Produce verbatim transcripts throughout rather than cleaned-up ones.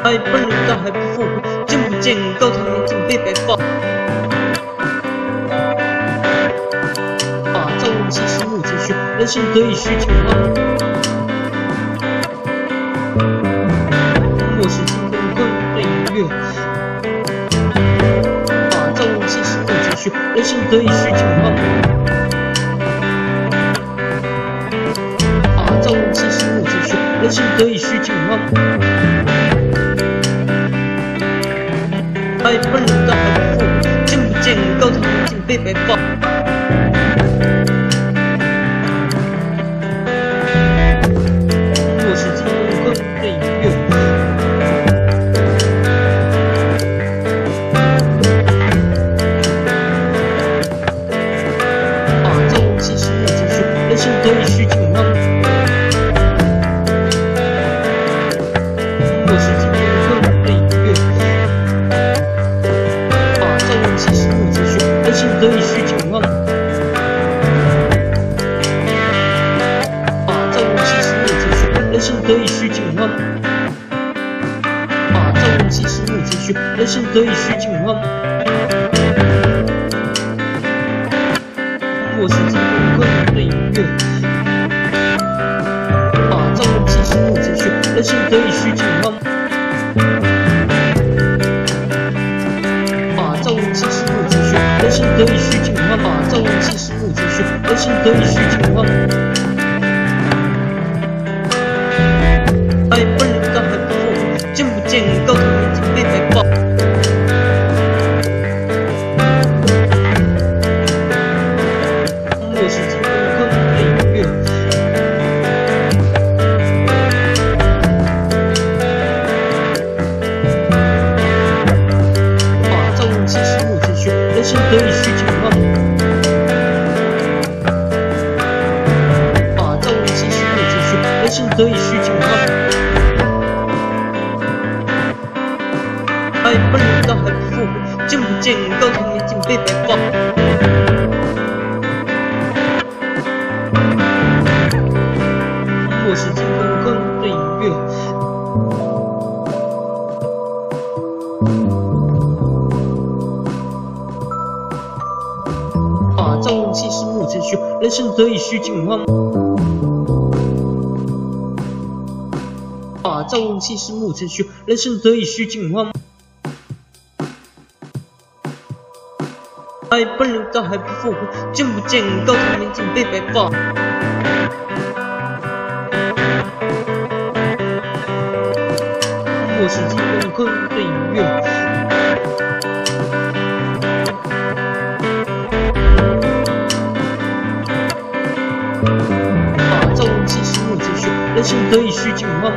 哎，本人倒还不后悔，见不见高堂年竟被白发。啊，朝闻夕拾暮节学，人生得意须尽欢。莫使金灯光对影月。啊，朝闻夕拾暮节学，人生得意须尽欢。啊，朝闻夕拾暮节学，人生得意须尽欢。 哎，本人倒还不后悔，见不见高堂年竟被白发。莫使金灯光对影月。啊，朝闻夕拾暮节学，人生得意须尽欢。莫使金灯光对影月。 人生得意须尽欢。啊，朝闻夕拾暮节学，人生得意须尽欢。啊，朝闻夕拾暮节学，人生得意须尽欢。莫使金灯光对影月。啊，朝闻夕拾暮节学，人生得意须尽欢。啊，朝闻夕拾暮节学。 人生得意须尽欢，啊！朝闻夕拾暮节学，人生得意须尽欢。哎，本人倒还不后悔，见不见高堂年竟被白发。莫使金灯光对影月。啊，朝闻夕拾暮节学，人生得意须尽欢。啊，朝闻夕拾暮节学，人生得意须尽欢。哎，本人倒还不后悔，见不见高堂年竟被白发。莫使金灯光对影月。 啊，朝闻夕拾暮节学，人生得意须尽欢。啊，朝闻夕拾暮节学，人生得意须尽欢。哎，本人倒还不后悔，见不见高堂年竟被白发。莫使金灯光对影月。 人生得意须尽欢。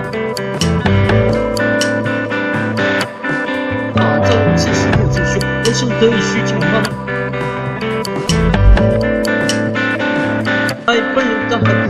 啊，朝闻夕拾暮节学，人生得意须尽欢。哎，本人倒还。